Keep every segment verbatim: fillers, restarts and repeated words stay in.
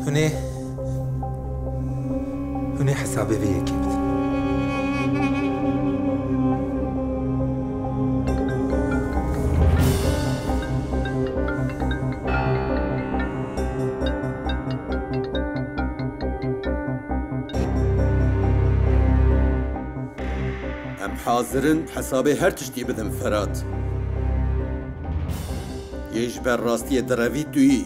هوني هوني حسابي بيه كبت حاضرن حسابي هر تشتي بدن فرات يش بر راستي دروي توي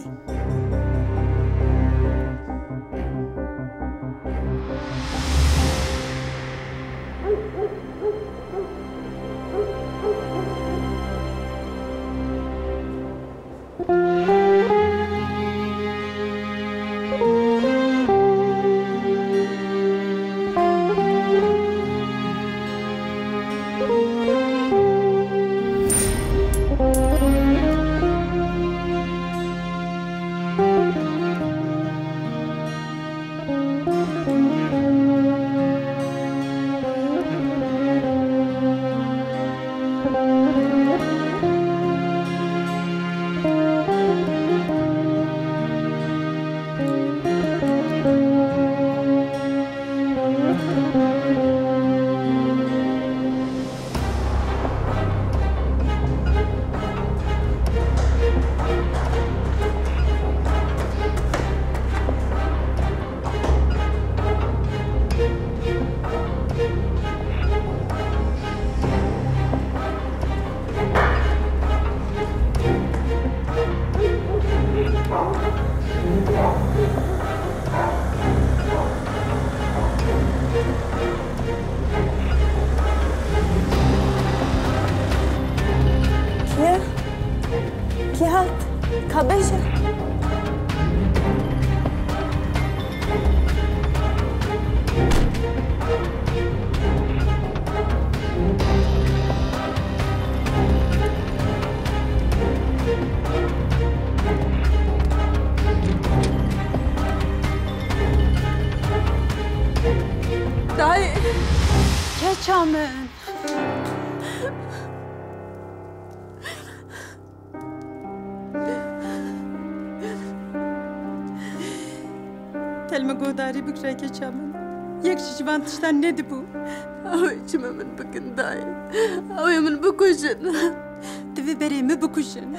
Telme bükre keçamın. Yek şişvan tişten neydi bu? Av içime min bıkın dayı. Av min büküşün. Tıvı beremi büküşün.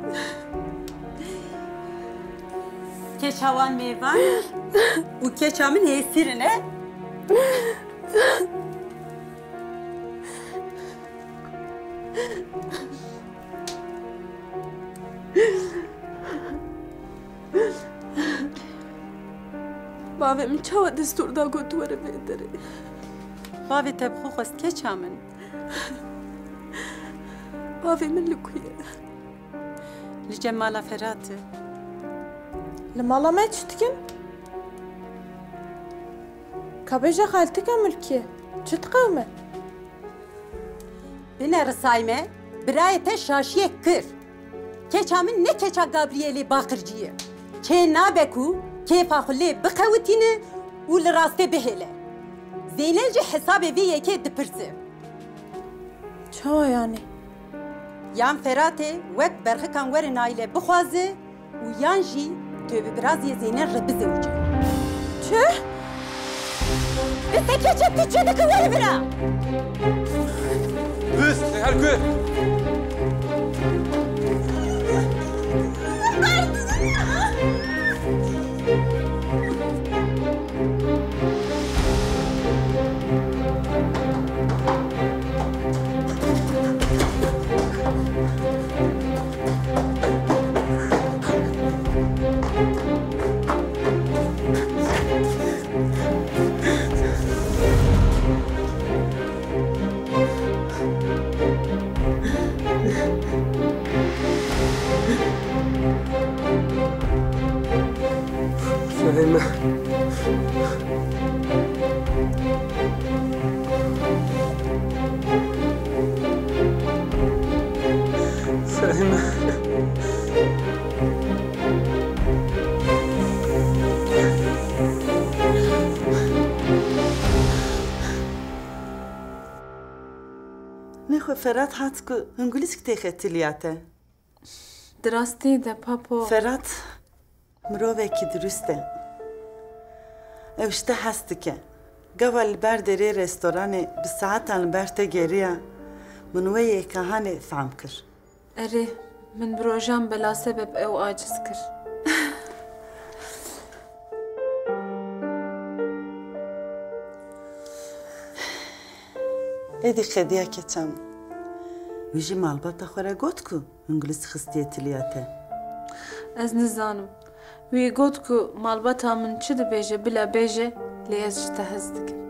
Keçavan meyvan. Bu keçamın esirine. باوی من چه دستور دا گوتوره بیداری. باوی تبخو خست که چامن. باوی من لکویه. لجمالا فراته. لمالا ما چتکن؟ کابجا خالتك ملكية. چت قومه؟ بنا رسايمه براية شاشية كر. که چامن نه keça Gabrieli Bakırcı'yı. Ke nabeku كيف أخليه بقوتينه والراسته بهله زينلجي حسابي بيه كي دبرسه شو يعني؟ يان فراتي وك برخ كان ور نايله بخوازه ويان جي تو برازي زينل ربزه وجه چه؟ بس كيف تجدك ور برا بس هالكل سليمة سليمة نخو فرات هاتكو هنقوليسك تيخت لياته دراستي ده بابو فرات مروفه كي درسته اوشته هست که قبل بردري رستوراني بالساعات عن برتا جريا من ويا كهاني فهمكر اره من بروجان بلا سبب او عاجز كر ادي خديا كتام ويجي مالباتا خورا قوتكو انجلس خستيتلياته از نزانم وی گوت کو مالباتا من چه ده بیجه بلا بیجه لی از جتهز دکم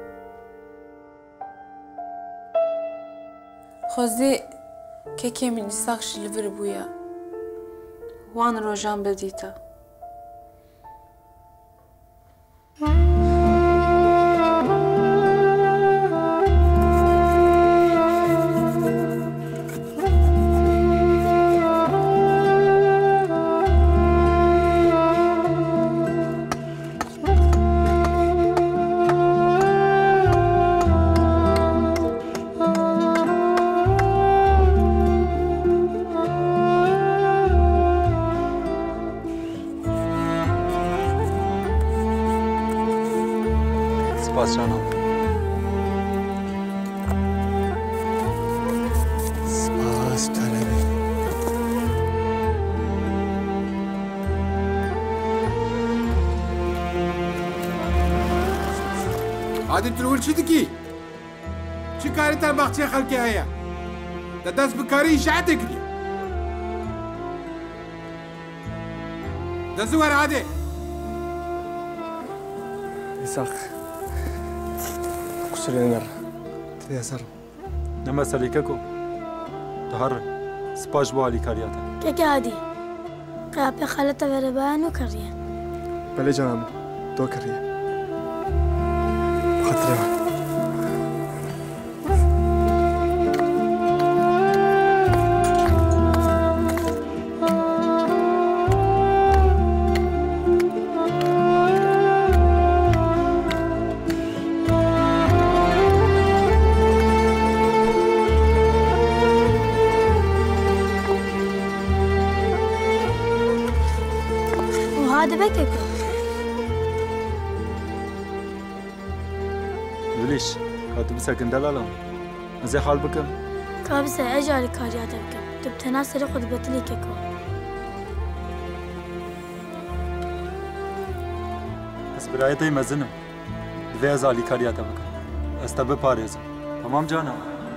خوزی که کمی نیساقش لور بویا وان روژان بدیتا سپاس جانم. سپاس طلبی. عادی ترول چی دکی؟ چی کاری تر بخشی خلکی هیا؟ دست بکاری اشاعت کردی. دزور عادی. إساق كسرينر تياسر نما سليككو تهر سباش بوالي كارياتا كيكي عادي قابل خالته وربان وكريان بلي جنام دو كريان خطرة هذا بكيكو ليش كاتب سكن دلالهم زي حال بكم كابسة أجاري كارياتا بكم تبتنا سرق خطبتلي كيكو بس برايتي مزنم ذي زالي كارياتا بكم استبى باريز تمام جانا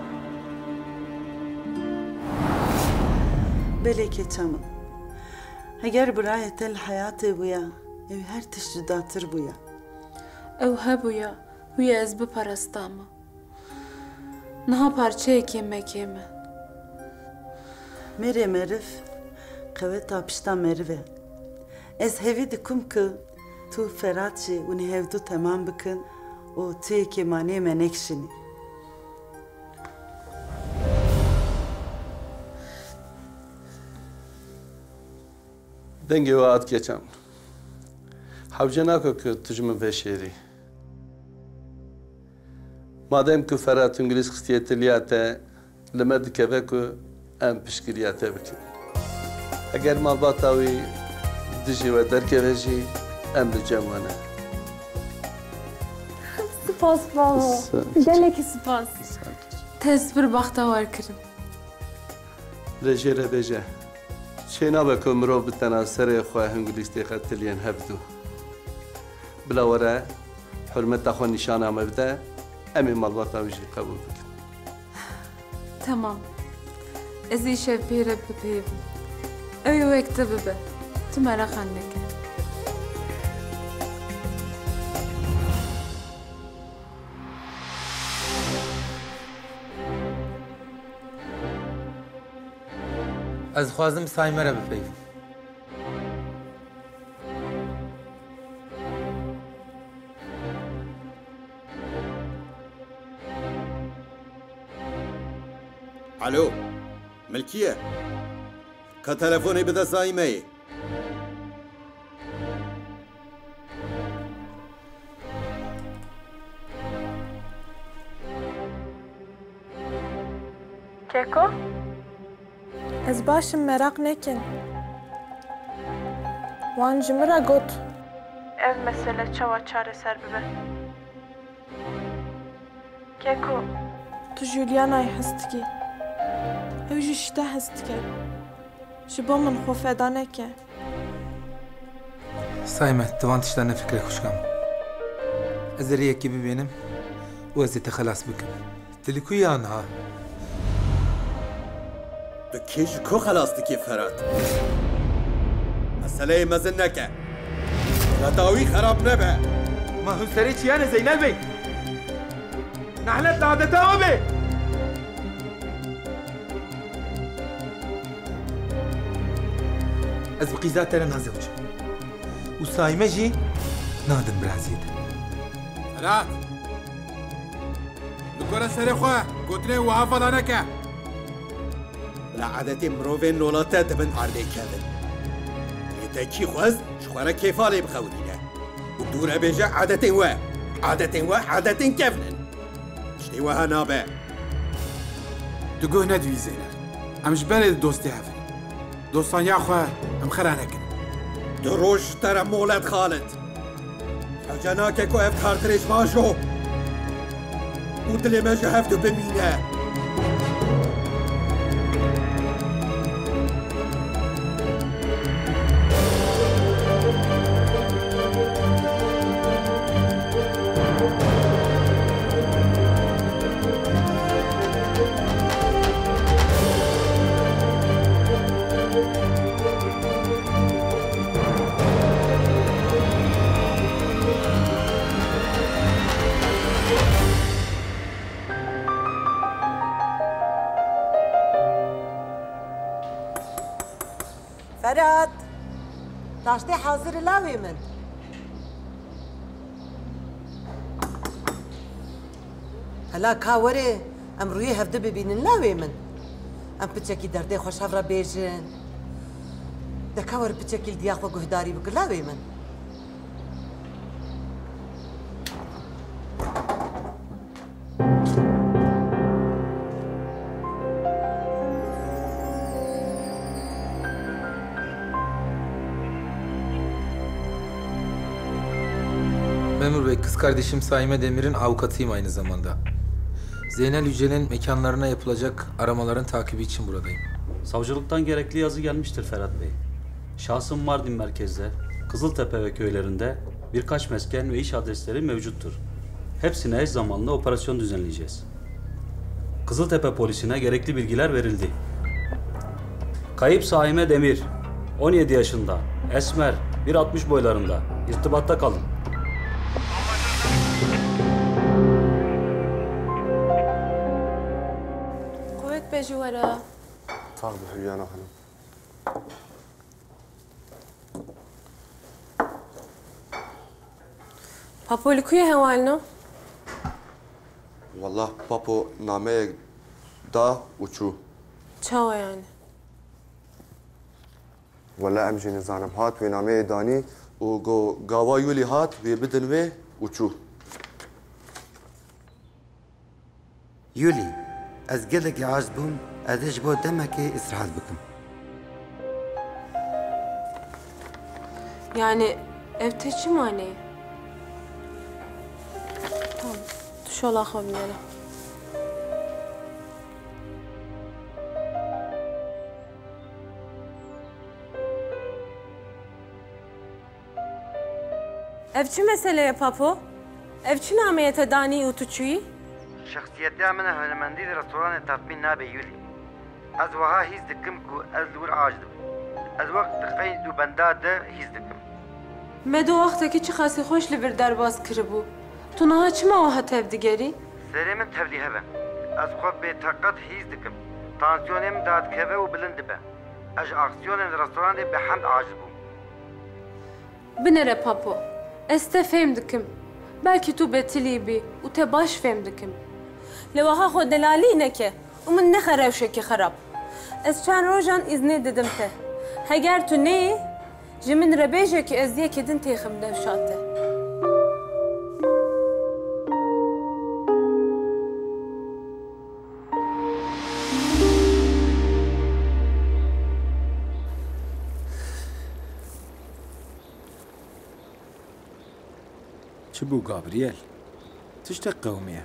بلي كتام اگر برای تل حیاتی بویا او هر تشت جداتر بویا او هبویا وی از بپرستاما نها پارچه کمه کمه میره مرف قوه تا پشتا مروه از هوی دکم که تو فرات شی و نهودو تمام بکن و توی که مانه منکشنی دنگی وقت کچم حوجه نکو که تجمع بشری مادام که فرات انگلیس خستیت لیاته لمد که بکو ام پشکریاته بکن اگر مال باتاوی دجی و درکه بجی ام لجمانه سپاس بابا گلکی سپاس تز بر بختا وار کرم رجی را بجه چه نبکو مرو بتنا سر خواه انگلیس تقتلیان هبدو بلا وره حرمت خو نشانه مبده امی مالباتا ویجی قبول بکن تمام از ایشه پیره بپیبم اویو اکتب به تو مرا خنده کرد از خوازم سایمه را بپیوم الو ملكية كتلفوني بدا صايمة كيكو از باشم مراق نکن وان جمرا گوت ev mesele çava çareser bibe. Keko, tu Juliana'yı hestiki. Ev ji şite hestike. Ji bo min xwe feda neke. Sayme, divan tiştane fikre kuşkam. Ez eri yekî bibînim û ez ê te xelas bikim. Dilî ku yan ha? Tu kê ji ku xelas dikî Ferhat? Meseleyê mezin neke. Redawî xerab nebe. Ma hûserê çiyane Zeynel Bey. Nehlet adeta o be. Ez bi qîza te re nazewcim. û Saîme jî nadim birazî de. Ferhat! Dikore serê xwe, gotinê wiha feda neke. Bila adetê mirovên nolate dibin erdê kevin. Yêtekî xwez ji xwe re kêfalê bixewirîne. û dûr ebêje adetên we. Adetên we adetên kevnin. Tiştê wiha nabe. Tu guh nedivî Zeynel. Em ji berê dostê hevin. Dostaniya xwe em xera nekin. Du roj ji te re molet Xalit. Hewce nake ku ev kartirêj bajo. û dilê me ji hev du bimîne. Ferhat, taştê hazır lavê min. Hela ka were, em rûyê hevdî bibînin lavê min. Em piçekî derdê xweşev re bêjin. Deka were piçekî li diya xwe guhdarî bike lavê min. Memur Bey, kız kardeşim Saime Demir'in avukatıyım aynı zamanda. Zeynel Yücel'in mekanlarına yapılacak aramaların takibi için buradayım. Savcılıktan gerekli yazı gelmiştir Ferhat Bey. Şahsın Mardin merkezde, Kızıltepe ve köylerinde birkaç mesken ve iş adresleri mevcuttur. Hepsine eş zamanlı operasyon düzenleyeceğiz. Kızıltepe polisine gerekli bilgiler verildi. Kayıp Saime Demir, on yedi yaşında, esmer, bir altmış boylarında. İrtibatta kalın. Kuvvet bejuvara. Sağ ol Hülyana Hanım. Papo li ku ye hevalino? Vallahi papo nameye da uçu. Çawa yani? Vallahi em jî nizanim hat ve nameye danî û go gava yûlî hat ve bidin ve uçu. Yûlî, ez gelekî az bûm, ez ê ji bo demekê istirahat bikim. Yani ev te çi manê? Tamam, tu şola xwe binêre. Ev çi meseleye Papo? Ev çi nameye te danî û tu çûyî? Şexsiyetiya min hunermendî di restoranê tatmîn nabe Yûlî. Ez wiha hîs dikim ku ez li wir aj dibim. Ez wek diqey û benda de hîs dikim. Me du wextekî çi xasî xweş li vir derbas kiribû. Tu niha çima wiha tev digerî? Serê min tevlî hebe. Ez xwe bêteqet hîs dikim. Tansiyonê min dadikeve û bilind dibe. Ez ji aksiyonên restoranê behemd aj dibûm. Binêre Papo. Ez te fêm dikim. Belkî tu betilî bî û te baş fêm dikim. Li wiha xwe delalî neke û min nexe rewşekê xerab. Ez çend rojan îznê didim te. Heger tu neyê, ji min rebêjekî eziyekê din têxim devşate. چ بوو گابریێل تشتە قەومیە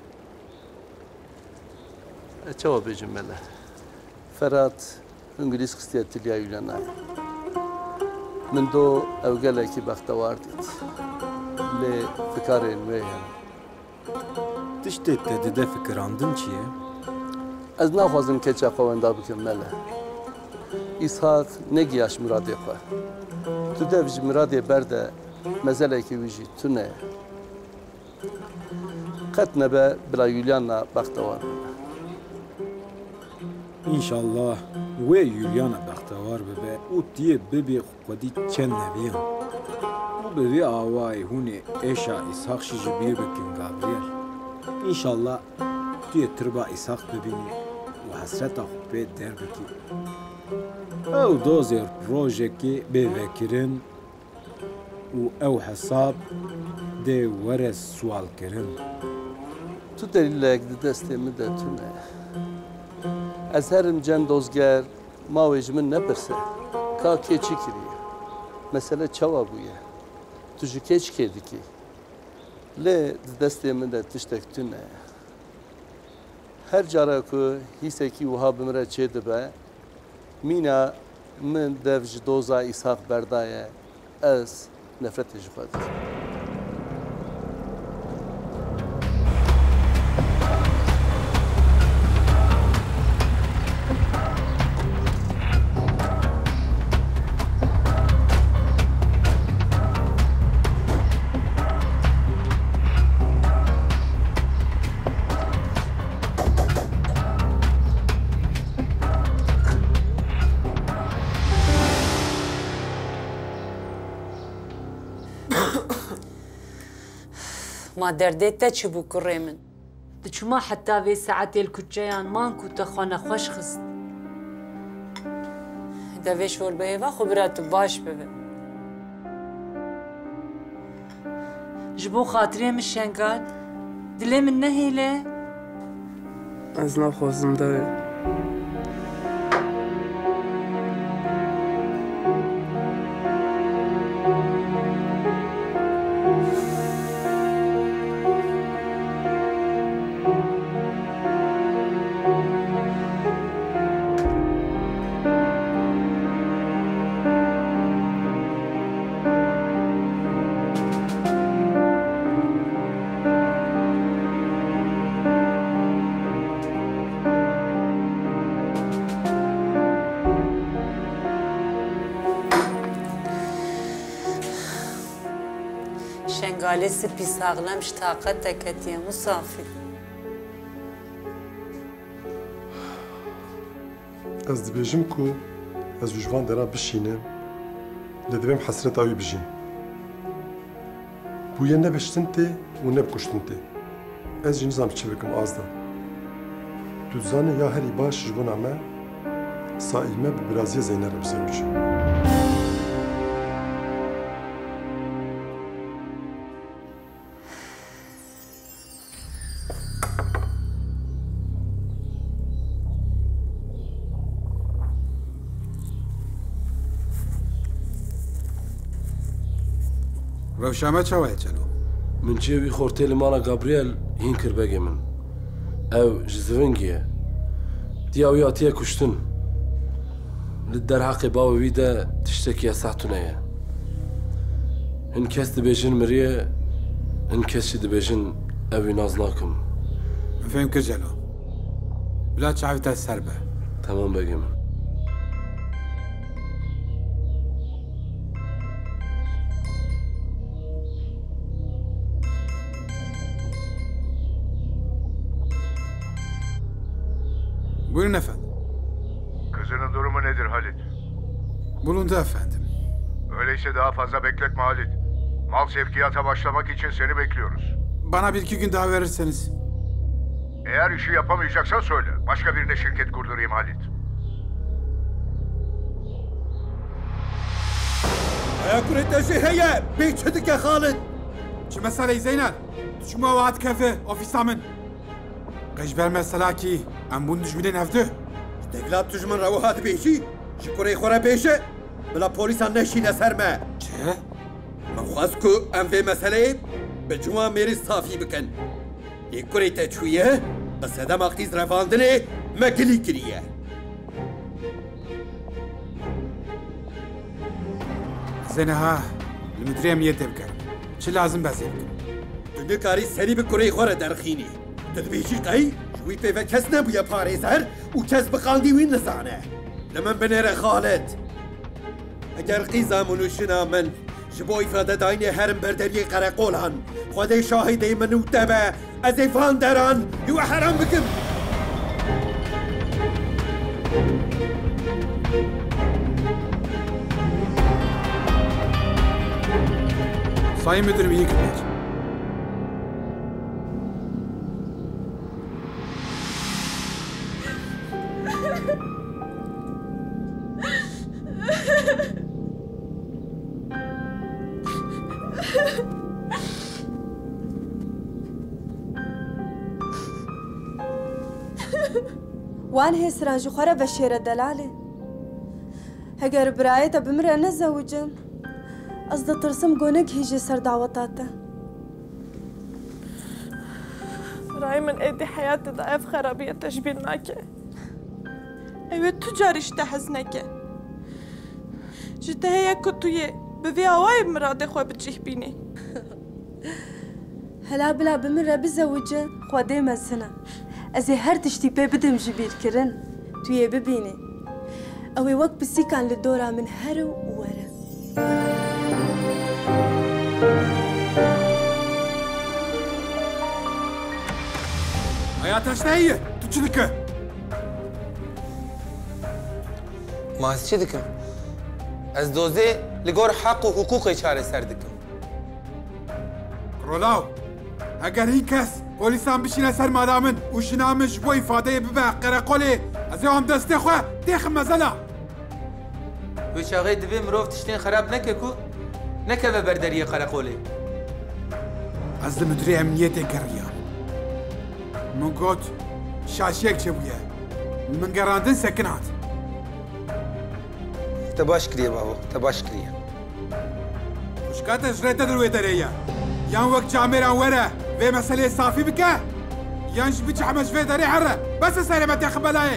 چاوە بێژم مەلە فەرات ئینگلیس خستیە تلیا یولانە من دۆ ئەو گەلێکی بەختەوار دیت لێ فکارێن وێیە تشتێک تە ددە فکراندن چییە؟ ئەس ناخوازم کێچە خۆوەندا بکەم مەلە ئیسحاق نەگیاش مرادێ خۆ تو دەڤژ مرادێ بەردە مەزەلێکی ویژی تو نەیە قەت نەبە بلا یولیانە بەختەوار ئینشاءالله وێ یولیانە بەختەوار ببێ و تیە ببێ خودی چەند نەبیان و ببێ ئاوای هونێ ئێشا ئیسحاقشی ji bîr bikin Gabriel ئینشاءالله تیە تربا ئیسحاق ببینی و حەسرەتا xwe pê derbikî ew dozê rojekê bêvekirin û ew hesab dê were sualkirin تو دلیلek di destê min de tu ne ez herim cem dozger mawê ji min nepirse ka kê çi kiriye mesele çawa bûye tu ji kê çi kê dikî lê di destê min de tiştek tu ne her cara ku hîsekî wiha bi min re çê dibe mîna min dev ji doza îshaq berdaye ez nefretê ji xwe dikim ما دردێت te çi bû kurê min diçûma heta vê saetê li kuçeyan man ku te xwe nexweş xist devê şorbeyê ve xwe bira tu baş bibe ji bo xatirê min şengal dilê min nehêle ez naxwazim devê şengalê spî saxlem ji taqet ketiye musafir ez dibêjim ku ez ji van dera bişînim lê divêm hesreta wî bijîm bûye ne biştin tê û ne bikuştin tê ez jî nizam çi bikim azda tu dizanî ya herî baş ji bona me saîl me bi biraziyê Zeynep re bizewicim Rewşame çawa ye çelo Min çêwî xortê li mala Gabriel hîn kir begê min ew ji zivingî ye diya wî hatiye kuştin li derheqê bavê wî de tiştekî eseh tune ye hin kes dibêjin miriye hin kes jî dibêjin ew wî naz nakim min fêm kir celo bila çavî te ser be Tamam begê min Buyurun efendim. Kızının durumu nedir Halit? Bulundu efendim. Öyleyse daha fazla bekletme Halit. Mal sevkiyata başlamak için seni bekliyoruz. Bana bir iki gün daha verirseniz. Eğer işi yapamayacaksan söyle. Başka birine şirket kurdurayım Halit. Ayakuret eşi heye! Beyçedik ya Halid! Çi meseleyi Zeynel? Düşma vaat kefe, ofisa min. Qejber mesela ki, em bun düşminin evde. Deglat tujman ravu hat bêjî ji kurê xwe re pêşe bila polîsan neşîne ser me. Çi? Min xwest ku em vê meseleyê بجوان مێری سافی بکەن هێ کوڕی تەچوویە بە سەدەما قیز ڕەفاندنێ مەگلی کریە زێنەها لمدرێم یێتێ بکەن چ لازم بەزێ بکەن تو نکاری سەری بە کوڕی خۆرە دەرخینی دەدبێژی قەی ژووی پێوە کەس نەبووە پارێزەر و کەس بقاندی وی نزانە لە من بنێرە خاڵت ئەگەر قیزا منوشنا من ji bo îfadedayînê herim berderiyê qereqolan Xwedê şahîdê min û te be ez ê van deran û we heram bikim Sayın Müdürüm iyi günler. وان هێسران ji xwe re veşêre delalê heger birayê te bimire nezewicim ez ditirsim gonek hêjê ser daweta te birayê min êdî heyatê de ev xerabiye te ji bîr nake ew ê tu carî ji te hez neke ji te heye ku tu yê bi vê awayê miradê xwe bicihbînî hela bila bimire bizewice xwedê me sine ez ê her tiştî pê bidim ji bîrkirin tu yê bibînî ew ê wek pisîkan li dora min here û were Hayata ne iyi? Tu çi dike? Ma ez çi dikim? Ez dozê li gor heq û hukûqê çareser dikim. Rolav, eger hîn kes polîsan bişîne ser mala min û jina min ji bo îfadeyê bibe qereqolê ez ê am destê xwe têxim mezela. Wê çaxê divê mirov tiştên xerab neke ku nekeve berderiyê qereqolê. Ez li müdürê emniyetê geriyam. Min got şaşiyek çebûye. Min gerandin sekin hat. Te baş kiriye babo, te baş kiriye. Xuşka te ji rê te dirwê derê ye. Yan wek camêran were vê meseleyê safî bike yan ji biçihme ji vê derê here bes serê me têxi belayê.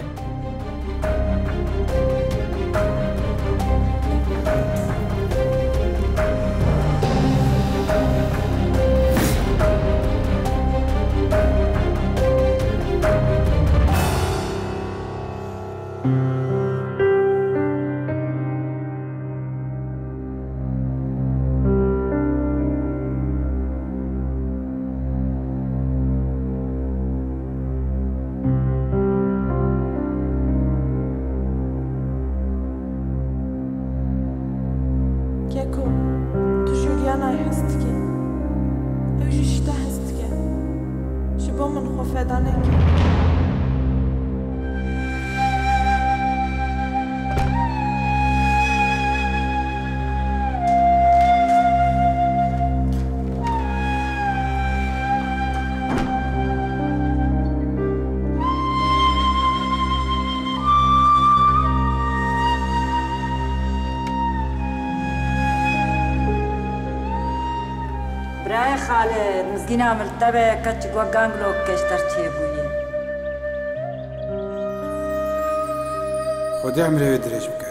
Keko, tu Julianayê hez dikî ew jî ji te hez dike ji bo min xwe feda neke برای خاله مزگینا مرتبه کچ گو گانگلو کشتر چه بویه خودی عمره درج بکه.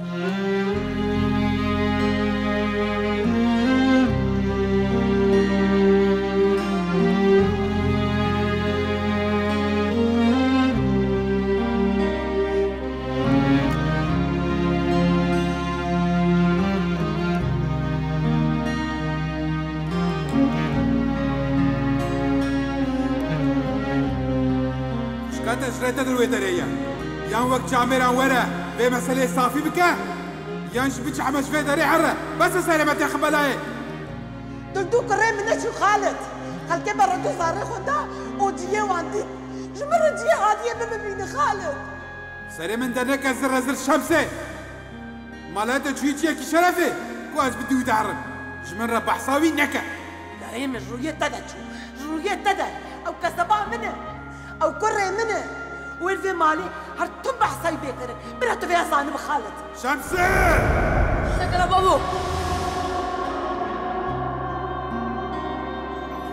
Rete dirwê derê ye. Yan wek camêran were vê meseleyê safî bike yan ji biçihme ji vê derê here bes serê me têxi belayê. Tu dû kirê min neçû xalet xelkê beredû zarê xwe da û ciyê wan dît ji min re ciyê hatiye bibîne xalet Serê min derneke zir rezil şemsê mala te çûyî çiyekî şerefê ku ez bi dû derim ji min re behsa wî neke. Dayê min rûyê te de çû ji rûyê te de ew keseba min e ew kurê min e وين في مالي هر تبع صيبي كده بلا تبيع صاني بخالد شمسي سكر بابو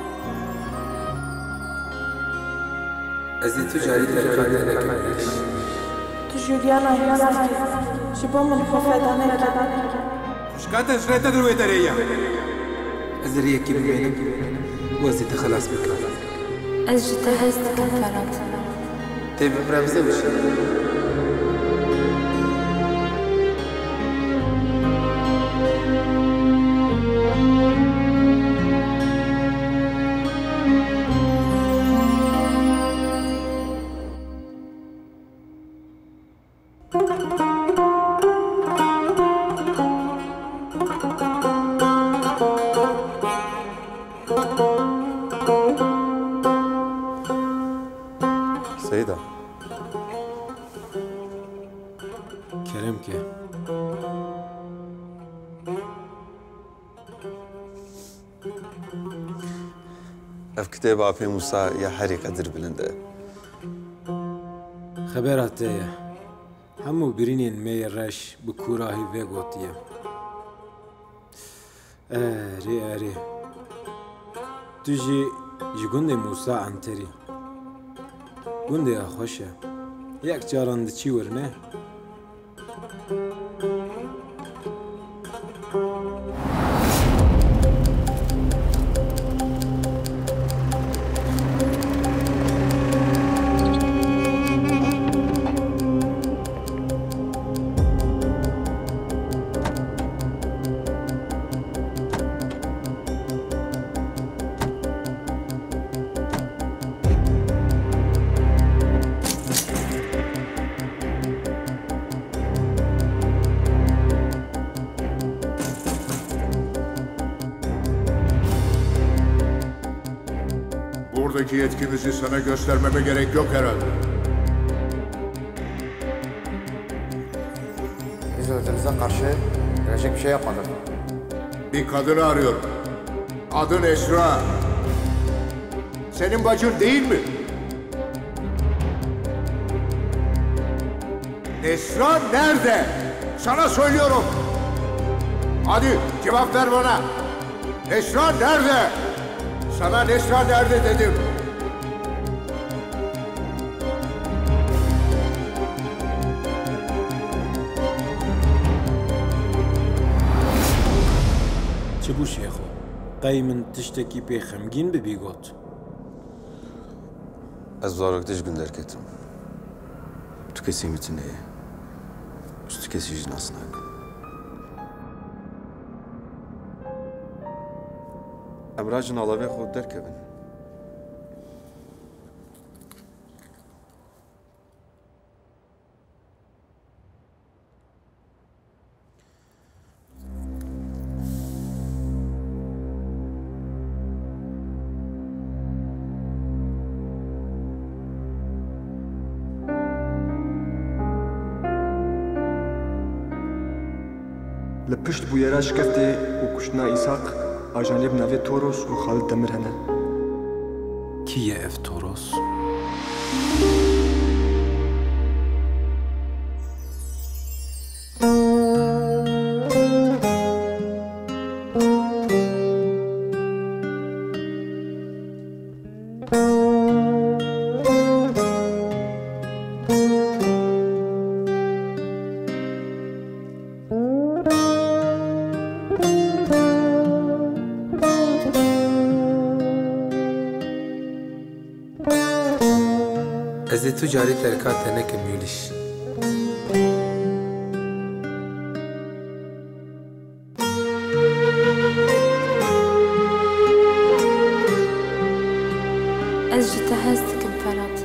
Ez ê tu carî dereka teneke mêliş. Tu Juliana hêzan ji bo min xwe feda neke. Şikate jrete dirwê derêya. Ez ê rêyekê bibênim û ez ê te xelas bikim. Ez ji te hez dikim Ferhat. Tê bibremze bişe. Seyda. Kerem ki. Ev kitêba pê Musa ya herî qedir bilind e. Xebera te ye. Hemû birînên me yê reş bi kurahî vê gotiye. Erê erê. Tu jî ji gundê Musa Enterî. Gundê ya xweş e. Yek caran diçî wir ne? Buradaki yetkimizi sana göstermeme gerek yok herhalde. Biz özümüze karşı gelecek bir şey yapmadık. Bir kadını arıyorum. Adın Esra. Senin bacın değil mi? Esra nerede? Sana söylüyorum. Hadi cevap ver bana. Esra nerede? Sana Nesra nerede dedim. Çi bû şêxo? Qey min tiştekî pê xemgîn bibî got. Ez zarok diş gün derketim. Tu kesî min tune ye. Tu kesî jî nas nakim. Em racin alavê xwe derkevin. Li pişt bûyera şikeftê û kuştina İshak ajanê bi navê Toros û Xalid Demir hene. Kî ye ev Toros? Ez ê tu carî terka teneke mêliş. Ez ji te hez dikim Ferhat.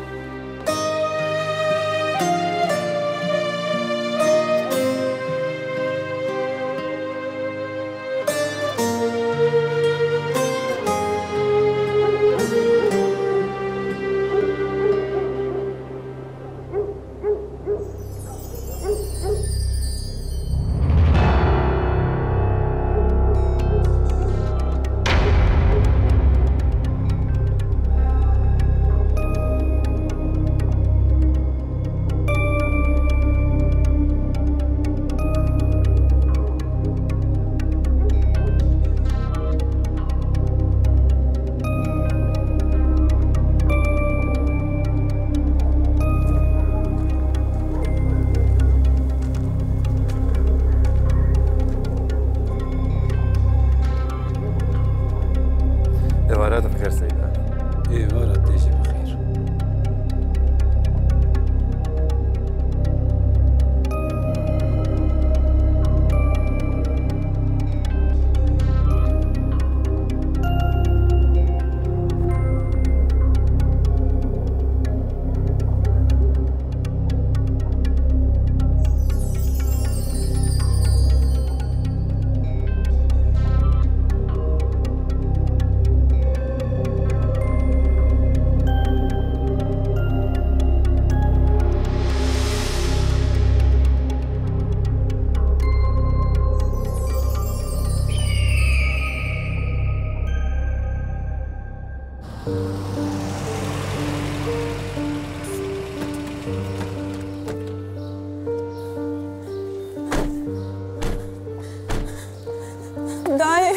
داي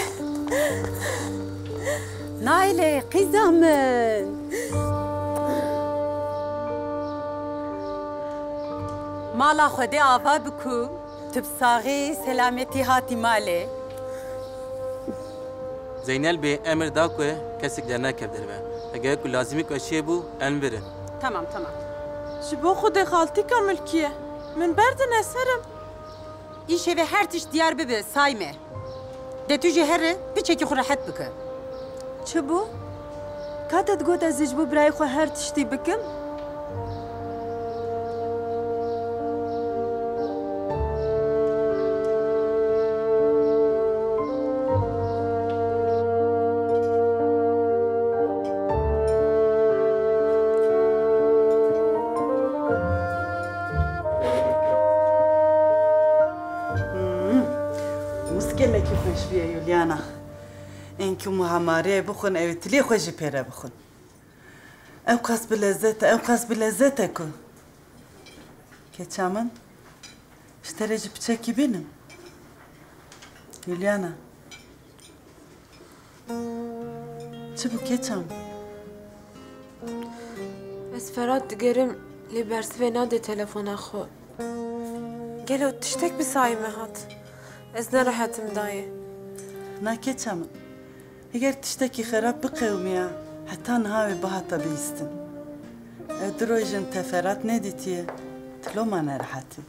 نايلة قزامن مالا خودي آفا بكو تبصاغي سلامتي هاتي مالي زينل بي امر دا کو کسک درنا کب دربه اگر کو لازمی کو اشی بو ان بره تمام تمام جبو خودي خالتي كامل كيه من بردن اسرم İşe ve her tiş diyar bebe sayme. Detüce herre bir çeki rahat bıkı. Çabu? Katet got az bu bray xo her tişti bikim? Geleki خوش بیه یولیانا اینکه محمره بخون اویتلی خوشی پیره بخون او قص بلزته او قص بلزته کو که چامن اشتريجي بتشكي بينهم يوليانا شبو كيتشام بس فراد دقرم لي برسفي نادي تلفون اخو قالوا تشتك بسايمة هات ازنا راحتم دايه نا كيتشام اگر تشتكي خراب بقوميا حتى نهاوي بهاتا بيستن دروجن تفرات نديتي تلو ما نرحتي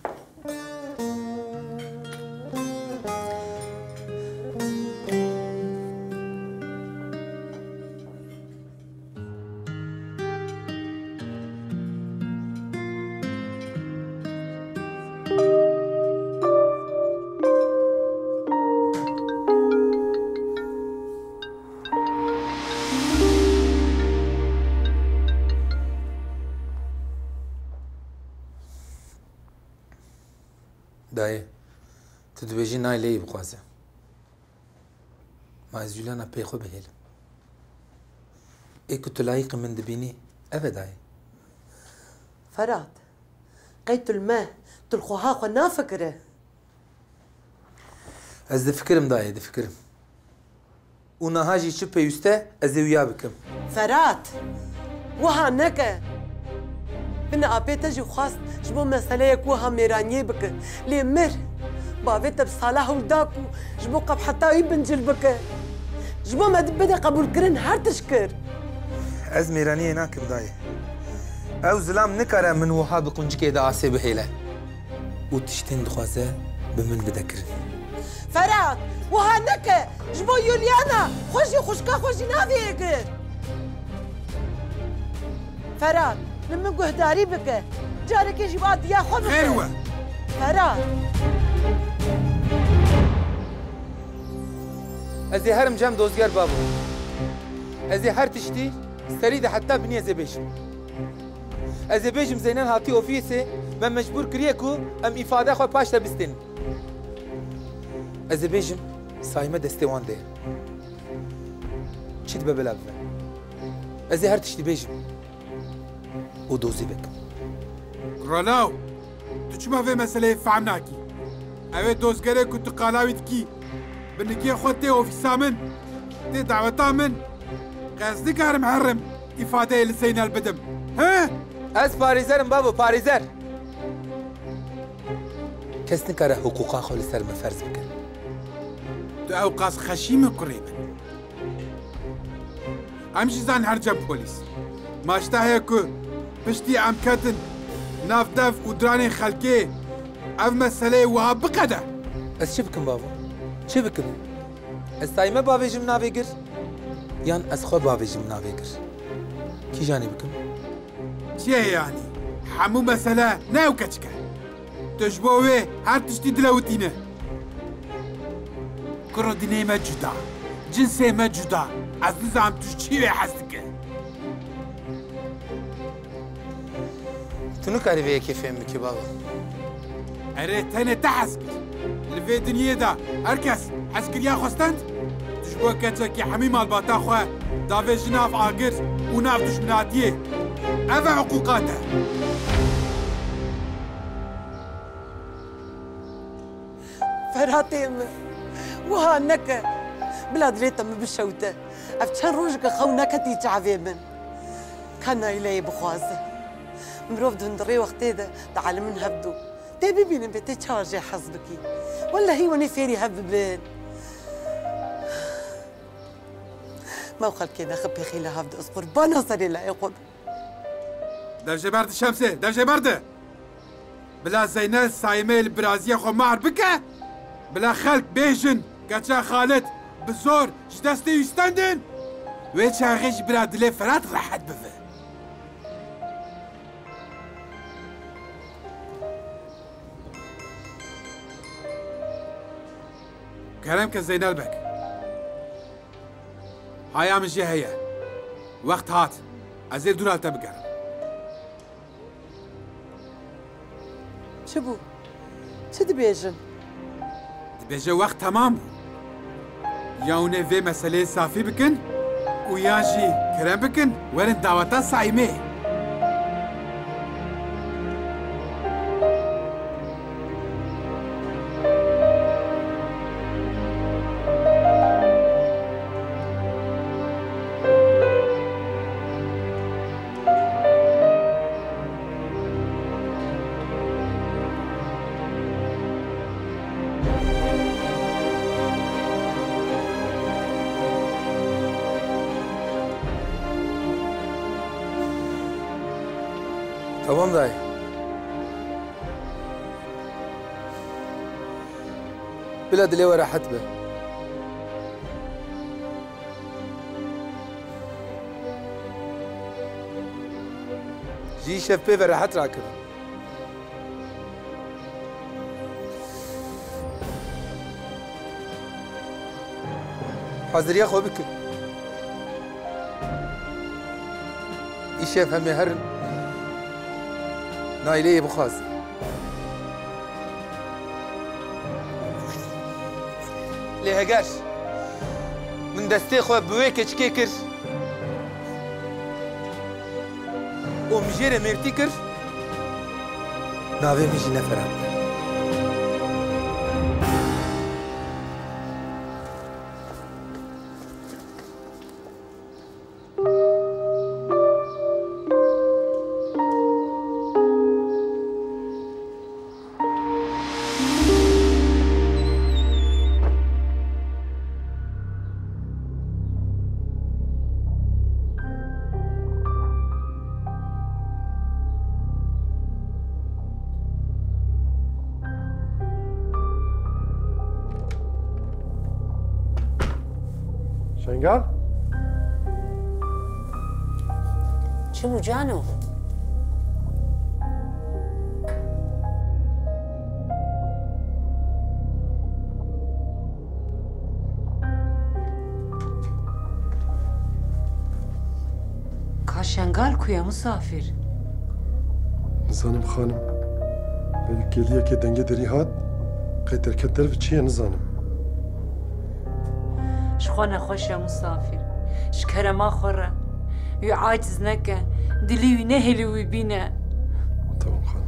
دایه تو دبیجی نایلی بخوازه ما از جولانا پیخو بهیلم ایکو تو لایق من دبینی اوه دایه فراد قيت الماء تلخوها خو نافكره از دفکرم دایه دفکرم و نهاجی چه پیوسته از ویا بکم فراد وها نكه بنا أبيت أجي خاص جبو مسألة يكوها ميرانية بك لي مر بابيت بصالح ولداكو جبو قب حتى يبنجل بك جبو ما بدي قبول كرن هر تشكر از ميرانية ناكم داي او زلام نكره من وها بقنجك إذا عاسي بحيلة وتشتين دخوازة بمن بدكرن فراد وها نكه جبو يوليانا خوشي خوشكا خوشي نافي يكر فراد لما قهداري بك جارك يجي بعد يا خو خيروة فراد ازي هرم جام دوزگار بابو ازي هر تشتي سريده حتى بنيه زبيشم ازي بيجم زينان هاتي اوفيسي من مجبور كريكو ام افاده خو باش تبستن ازي بيجم صايمه دستوان ده چيت ببلاب ازي هر تشتي بيجم ودوزي بك روناو تشما في مسألة فهمناكي اوه دوزگره كنت قالاويت كي بنكي خوتي اوفيسا من دي دعوتا من قصدي كارم حرم افاده لسينا البدم ها از پاریزرم بابو پاریزر کس نکاره حقوقا خالی سر مفرز بکن تو اوقاس خشيمه قريبا امشي زان هرجم بوليس ماشتا هيكو پشتی ام کتن ناف دف و درانی خلکی اف مسئله وها بقده از چه بکن بابا؟ چه بکن؟ از سایمه باویجم ناویگر؟ یان از خود باویجم ناویگر؟ کی جانی بکن؟ چیه یعنی؟ همو مسئله ناو کچکه تجبوه هر تشتی دلوتینه کرو دینه ما جدا جنسه ما جدا از نظام توش چیوه حستکه تو نکاری به یکی فهم بکی بابا اره تنه تحسك اللي في الدنيا دا هركس عسكريا خستند شبو كتشكي حمي مال باتاخوا دافي جناف آقر وناف دشمناتيه أفا عقوقاته فراتي وها نكا بلاد ريتا مبشوته أفتشان روجك خو نكتي تعبي من كان إلي بخوازه مروف دندري وقت هذا تعلم من هبدو تبي بين بيتي تشارجي حظبكي ولا هي وني فيري هب بين ما وخل كده خبي خيلا هبدو اصبر بنظري لا يقول درجة برد شمسة درجة برد بلا زينال سايمة البرازية خو مار بكا بلا خلق بيجن كاتشا خالد بالزور جدستي يستندن ويتشا غيش بلا دلي فرات راحت بفه كلامك زينال بك هاي من جهة هي وقت هات أزيل دولار تبقر شبو شو دبيجن دبيجن وقت تمام ياوني في مسألة صافي بكن وياجي كلام بكن ورن دعوتا صايمة تمام داي بلا دلي ورا حتبه جي شف بي ورا حت راكب حاضر يا خو بك يشاف هم هرن نايلي بخاز ليه هقاش من دستي خو بويك تشكيكر ومجيرة ميرتيكر نافي ميجي نفرات شنگال؟ شنو جانو؟ كاشنگال كويا مسافر نزانم خانم بل گلیه که دنگه دری هات قیتر کتر و چیه نزانم شخوانا خوش يا مسافر شكرا ما خورا يعاجز نكا دلي وينهلي ويبينا تمام خانم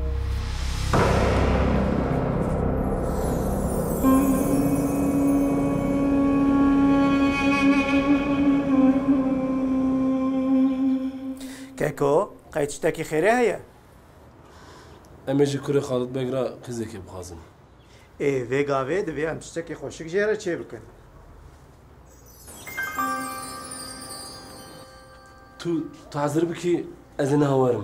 كيكو قيتشتكي خيرها هي اما جي كوري خالد بقرا قزيكي بخازن ايه في قافي دبي ام تشتكي خوشك جيرا تشي بكن تو تعذر بكي أذن هوارم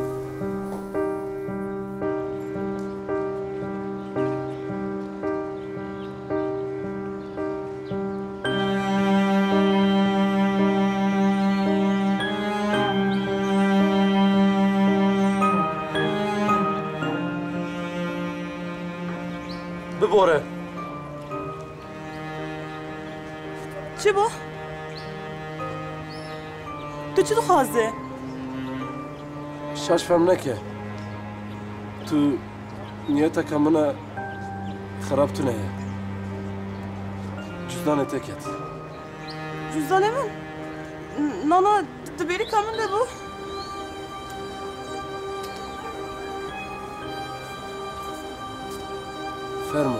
ببوره چی بو؟ تو چی دخوازه؟ شاش فهم نکه تو نیتا که منو خرابتو نه cüzdanı tek et. Cüzdanımın? Nana, diberi kamın da bu. Fermo.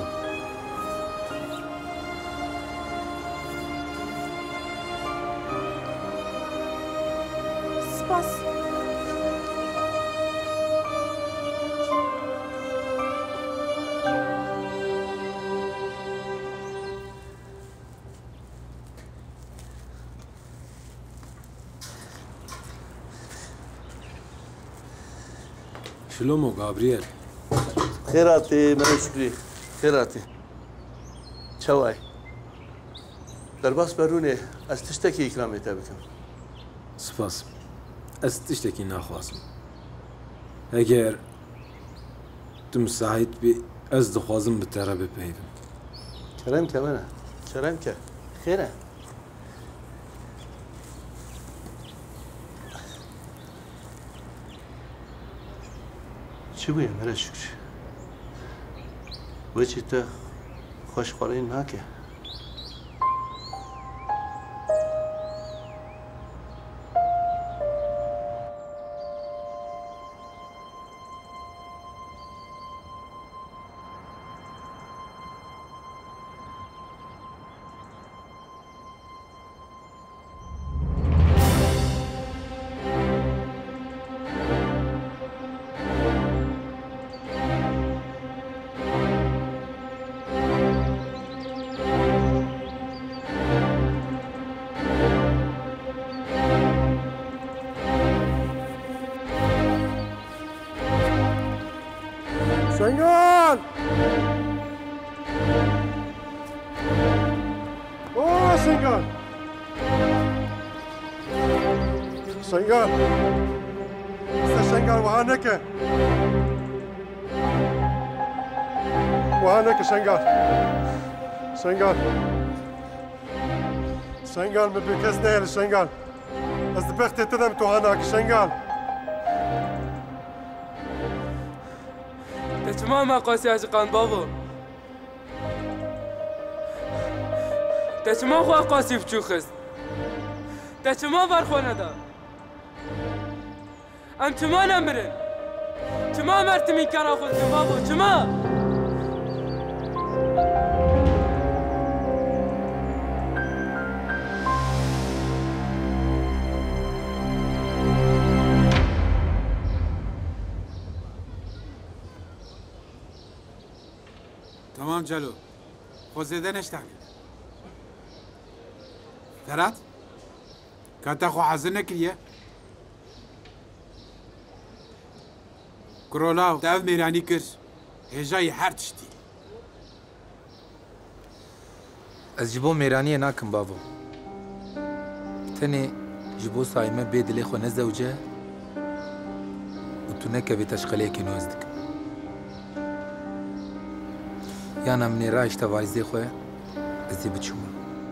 Spas. شلومو گابریل خیراتی من شکری خیراتی چوای در باس برونه از تشتکی اکرامی تا بکن سپاس از تشتکی نخواستم اگر تو مساعد بی از دخوازم به طرف پیدم کرم که منه کرم که خیره چی بویه مرا شکر وچی تا خوشخوری ناکه شنگال! اوه شنگال! شنگال! است شنگال وها نکه وها نکه شنگال شنگال شنگال من بکس نیل شنگال از بخت تدم تو هناك شنگال تمام قاسي عشقان بابا تمام خو قاسي بچوخست تمام برخونه دا ام تمام نمرن تمام مرتمين كان خود بابا تمام تمام جلو خود زیده نشتغلی فرات کاتا خو حاضر نکریه کرولاو داو میرانی کرد هجای هر تشتی از جبو میرانی ناکم بابو تنی جبو سایمه بدلی خو نزوجه و تو نکوی تشغلی که نوزدک یانا منی راش توایزی خواه ازی بچوم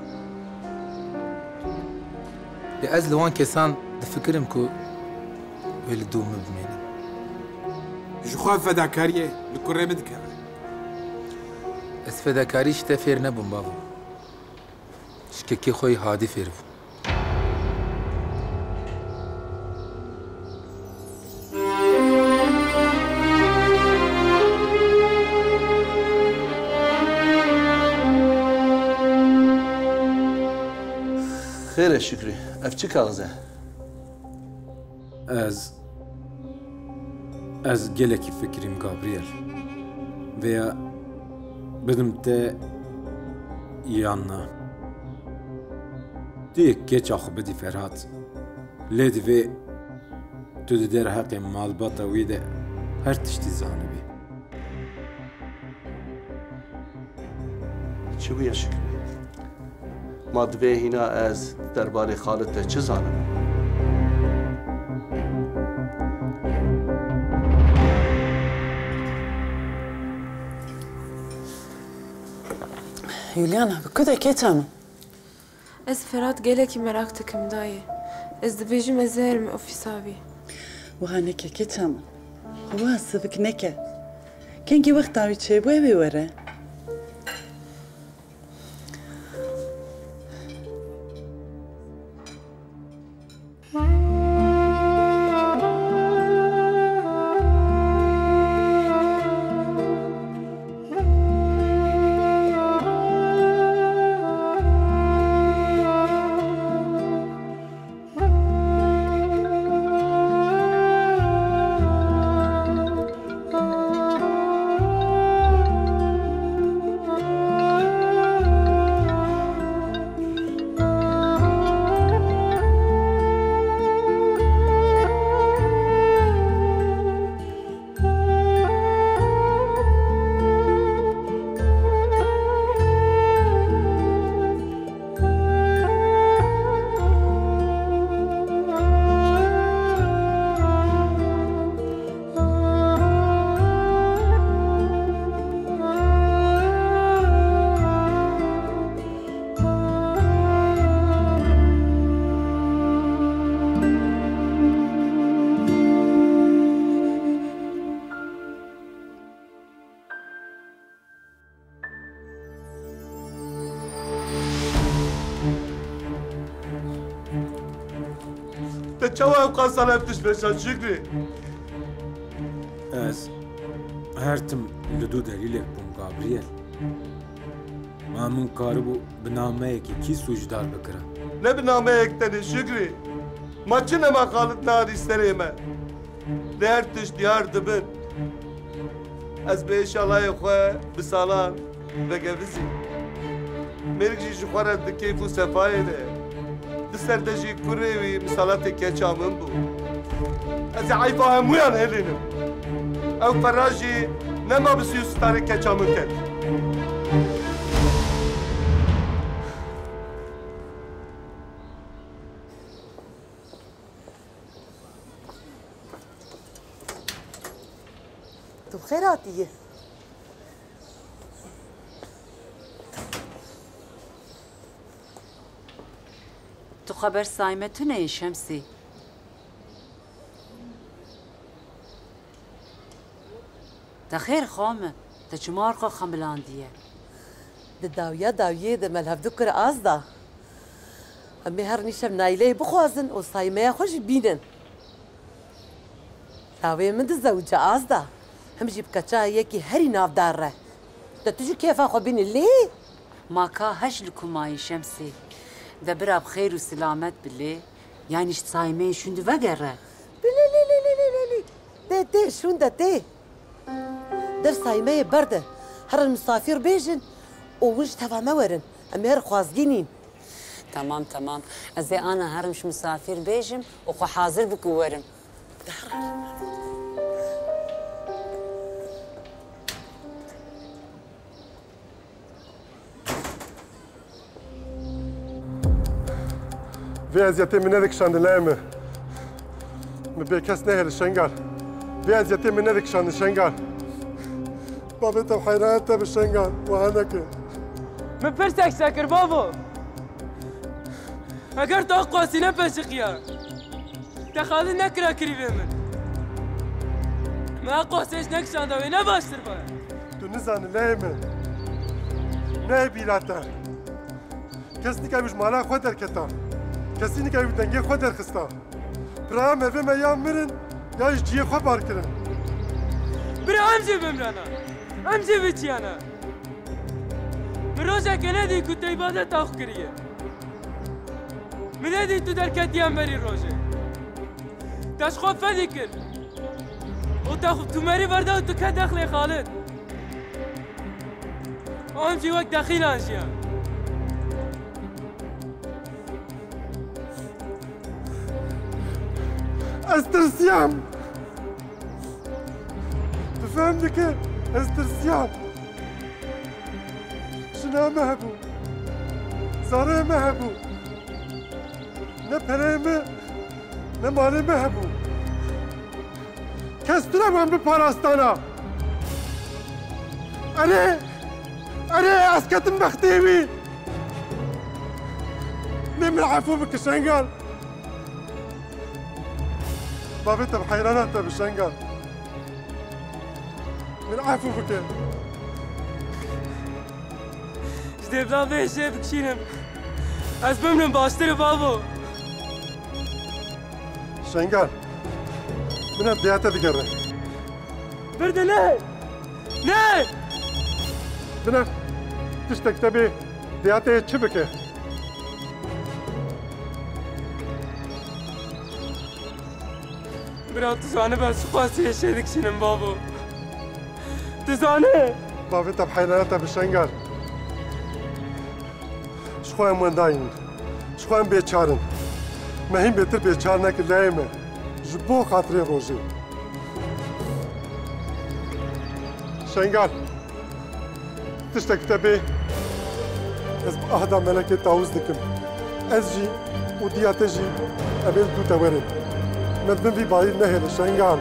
به از لوان کسان دفکرم کو ولی دوم بمینم جخوا فداکاریه لکره مدکر از فداکاریش تا فیر نبوم بابو شککی خوی هادی فیر بوم خیره شکری اف چی کاغذه؟ از از گلکی فکریم گابریل و بدم ته یانا دیگه گچ آخو بدی فرات لید و تو در حق مالباتا ویده هر تشتی زانه بی چی بویه شکری؟ ما دوی هینا از درباره خالت چه زانم؟ یولیانا بکده که چانو؟ از فرات گلکی مراک تکم دایه از دبیجم از زهرم افیساوی وها نکه که چانو؟ خواه سبک نکه کنگی وقت آوی چه بوی بیوره؟ تچوا او قاصله بتش بشان شكري از هرتم لدو دلیلک بوم گابریل ما من کاربو بنامه کی کی سوجدار بکرم نه بنامه یک تنی شکری ما چه نما خالد ناری سریمه لهر تش دیار دبن از به ایشالای خواه بسالان بگوزی مرگ جی جخوره دکیف و صفایه ده دسر دجی کره وی مثالات کچامن بو از عیفا همویان هلینم او فراجی نما بسیو ستاره کچامن کرد تو خیراتیه تو خبر سایمه تو نه شمسی تخير خامه تجمار خو خملانديه داوية داوية ده ملهف دكر أزدا أمي هر نيشم نايله بخوازن وصايمة خوش بينن داوية من الزوجة أزدا هم جيب كتشا يكي هري ناف داره ده تجو كيف أخو بين اللي ما كا هش لكم ماي شمسي ده برا بخير وسلامت بالله يعني شت صايمة شون ده وقره بلي لي لي لي لي لي ده ده شون ده ده در صايمة برده هر المسافر بيجن ومش تبع مورن أمير خوازجينين تمام تمام أزي أنا هرمش مسافر بيجم وخو حاضر بكورم في أزيتي من هذيك شاندلامة مبيكاس نهر الشنقر في أزيتي من هذيك شاند الشنقر بابتا وحيرانتا بالشنقر وهناك من برسك ساكر بابا اگر تو قاسی نپشقیا تخالی نکرا کریبه من ما قاسیش نکشانده و نباشتر باید تو نزان لایمه نه بیلاتا کسی نکه بیش مالا خود در کتا کسی نکه بیش دنگی خود در خستا برای موه ما یا مرن یا ایش جیه خود بار کرن برای همجه بمرانا همجه بچیانا من روزه که ندی که تیباده تاخ کریه من ندی تو در کتیم بری روزه تشخوب فدی کر و تاخوب تو مری برده و تو که دخل خالد همجی وقت دخیل آنشیم استرسيام تفهمني كيف استرسيام شنا مهبو زاري مهبو نبريمه نمالي مهبو كستنا من بپاراستانا أنا أنا أسكتم بختيمي نمر عفو بك شنقال بابتا بحيراناتا بالشنقال من عفو بك جديد بلا بيشي بكشينم از بمنم باشتري بابو شنقال من بدياتا بقرة برده نه نه بنا تشتك تبي دياتا تشبكه برا تزانه بس خواستي يشيدك شنم بابو تزانه بابتا بحيراناتا بالشنقال شخوان من داين شخوان بيتشارن ما هين بيتر بيتشارنك لايمة جبو خاطري روجي شنقال تشتك تبي از أهدا ملكي تاوز دكم أزجي وديا تجي أبيل دو تورد مدبن في بعيد نهر شنقال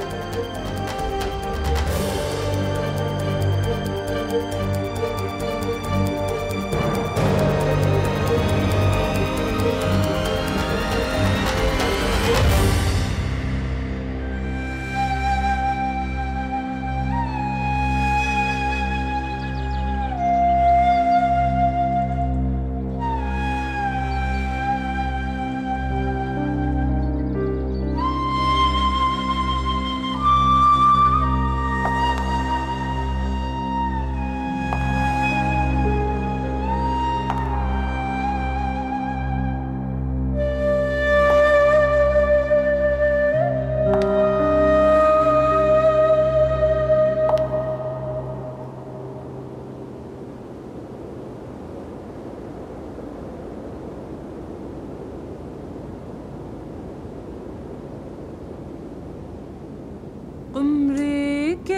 قمرك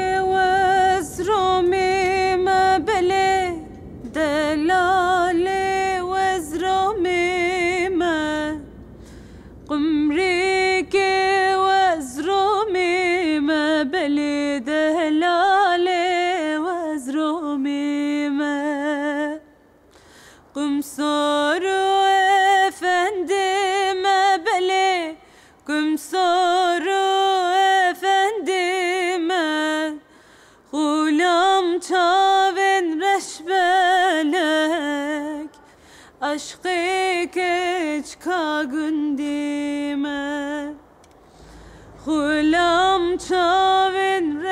وزرامي ما بلي دلالي وزرامي ما قمرك وزرامي ما بلي دلالي وزرامي ما قمصار افندي ما بلي قمصار افندي ما غلام çavin reşbelek aşkı keçka gündime غلام çavin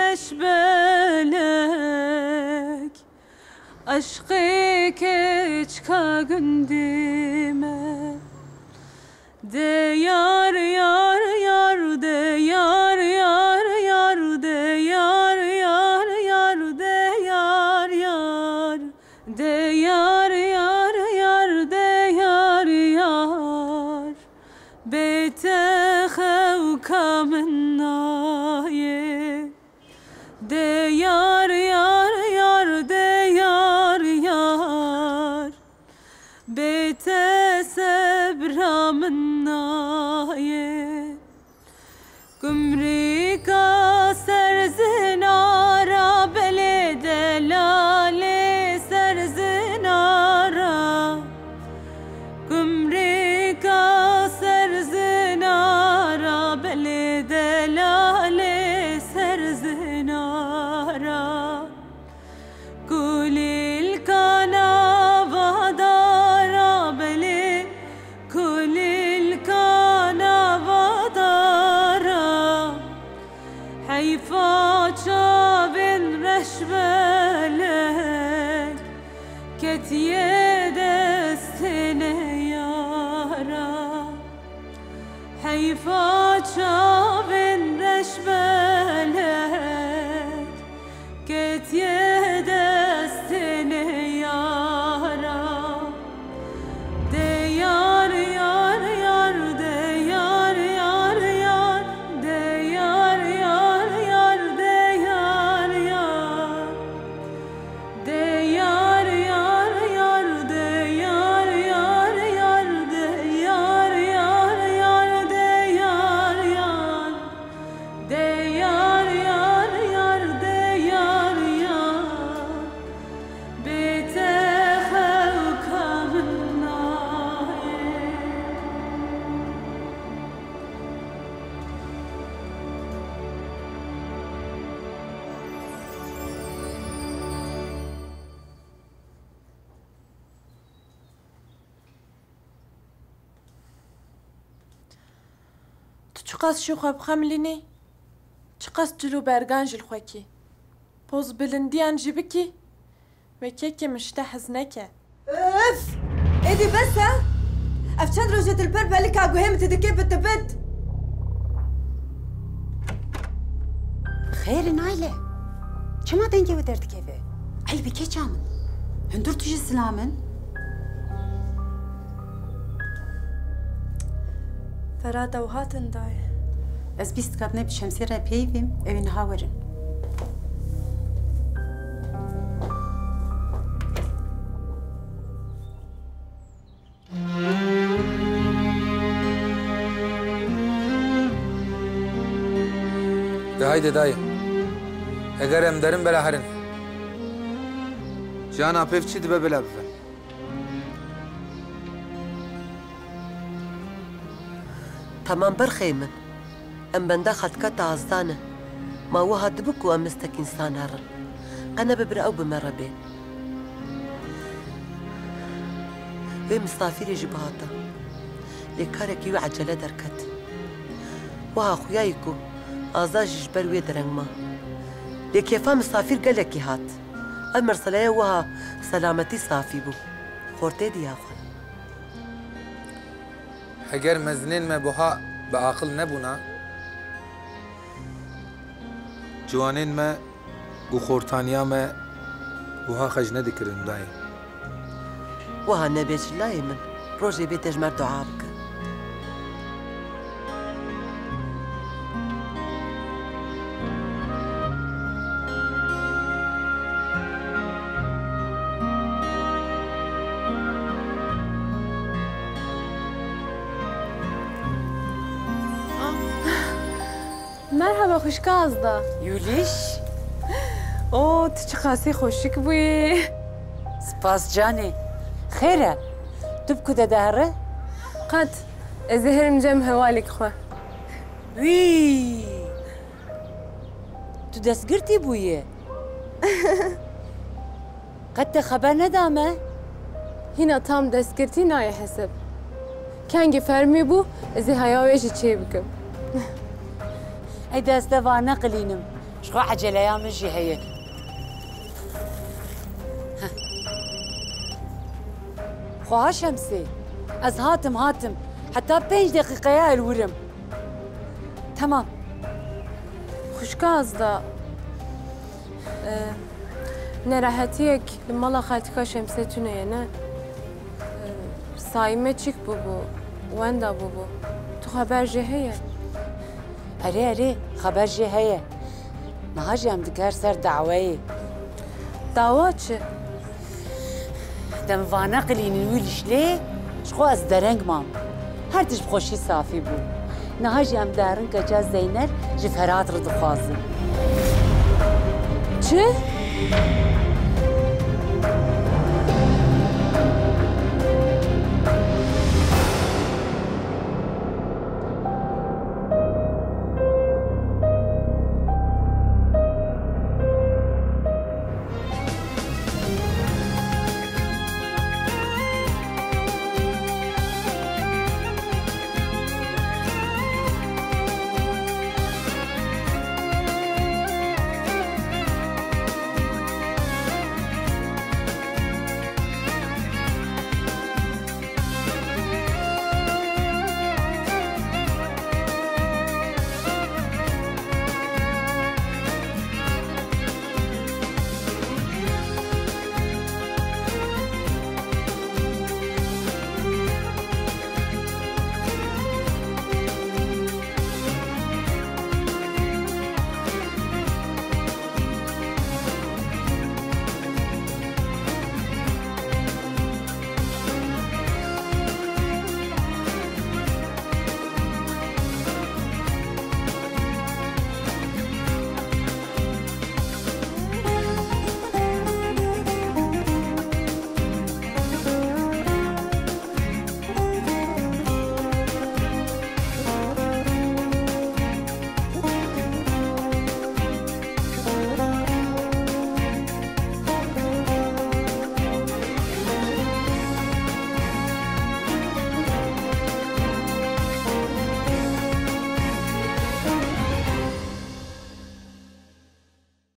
reşbelek aşkı keçka gündime de yar yar yar de yar yar yar de yar yar yar de yar yar de yar yar yar de yar yar bete khawka min naye de yar yar yar de yar yar bete sebra min naye gümrika serzinara bele delale serzinara gümrika serzinara bele delale serzinara kulil kana vadara bele kulil kana vadara hayfa çavin reşbelek ketiye destine yara hayfa çavin reşbelek ketiye destine yara de yar yar yar de yar yar yar de yar yar yar de yar yar de yar yar yar de yar yar yar de yar yar yar de yar yar de yar yar yar de yar yar bete khawka min چقاس شو خواب خملینی؟ چقاس جلو برگان جل خوکی؟ پوز بلندیان جبکی؟ وکی که مشتحز نکه اف ايدي بس ها افشان رجت البر بالك عقوهم تدكي بتبت خير نايلة شما تنجي ودرت كيفي قلبي كي جامن هندور تجي سلامن فرادة وهاتن داي از بيست قبني بشمسيرة بيفيم اوين هاورن ده هايدي داي اگر ام درم بلا هرن جانا پیف چی دبه بلا بفن تمام برخي من ام بندا خدكا تازدانه ما وها دبكو ام مستك انسان هرن انا ببرا او بمربين وي مسافر جبهاتا لكارك يو عجله دركت وها خويايكو ازاج جبر وي درنما لكيفا مسافر قالك هات المرسلية وها سلامتي صافي بو خورتي دي اخو اگر مزنين ما بوها بعاقل نبونا جوانين ما وخورتانيا ما وها خجنة دكرن داي وها نبيج لاي من روجي بيت اجمر دعابك Merhaba, hoş geldin. Yuliş. Oo, tu çıkası hoşik bu. Spas canı. Xeyre. Tübkü de dehre? Qat. Ezeherim cem hevalik xwe. Wî. Tu destgirtî bûyê. Qet te xeber nedame? Hîna tam destgirtî naye heseb. Kengî fermî bû, ez ê heya wê jî çê bikim. Ey dest de var neqilînim. Ji xwe eceleya min jî heye. Xweha Şemsê. Ez hatim hatim. Heta pênc deqîqeya elwirim. Tamam. Xuşka da nerahetiyek li mala xaltika Şemsê tuneye ne? Saime çîk bûbû, wenda bûbû. Tu xeber jî heye? Erê erê, xeber jî heye. Niha jî em diker ser daweyê. Dawa çi? Dem va neqilînin wî lîşlê, ji xwe ez dereng mam. Her tişt bi xweşî safî bû. Niha jî em derin keça Zeyner ji Ferhat re dixwazin. Çi?